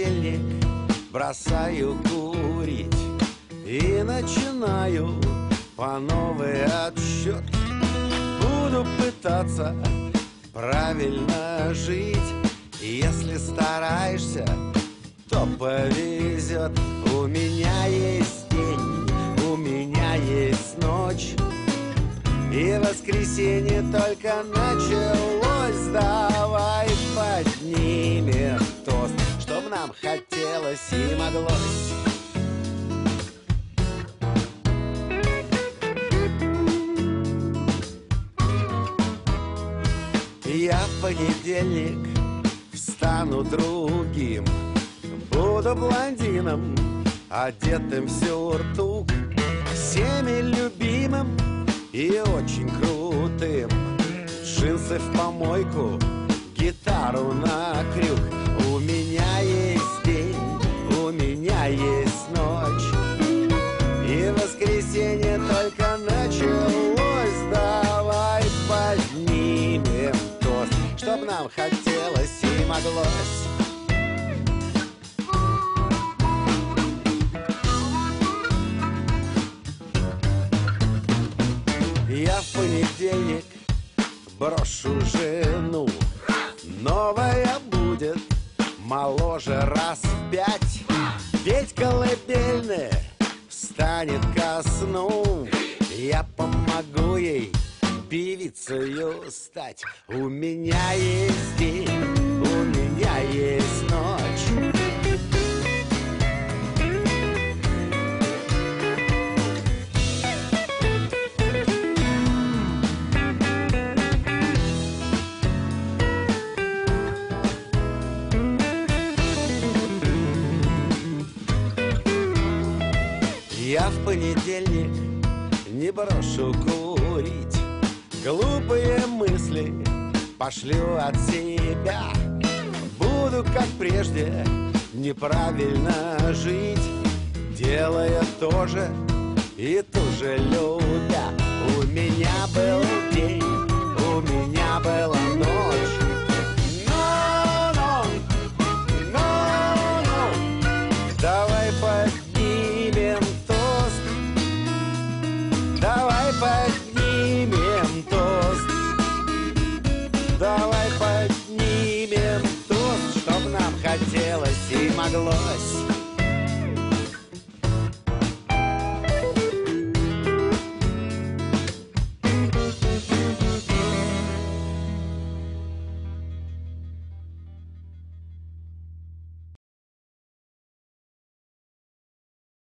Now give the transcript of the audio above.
понедельник бросаю курить и начинаю по новый отсчет. Буду пытаться правильно жить. Если стараешься, то повезет. У меня есть день, у меня есть ночь, и воскресенье только началось. Давай поднимем тост, чтоб нам хотелось и моглось. Я в понедельник стану другим, буду блондином, одетым в сюртук, всеми любимым и очень крутым. Джинсы в помойку, гитару на крюк. У меня есть день, у меня есть ночь, и воскресенье только началось. Давай поднимем тост, чтоб нам хотелось и моглось. Я в понедельник брошу жену, новая будет моложе раз в 5. Ведь колыбельная встанет ко сну, я помогу ей певицею стать. У меня есть день, у меня есть ночь, я в понедельник не брошу курить, глупые мысли пошлю от себя. Буду, как прежде, неправильно жить, делая то же и туже любя. У меня был день, у меня была ночь. Давай поднимем тост, давай поднимем тост, давай поднимем тост, чтоб нам хотелось и моглось.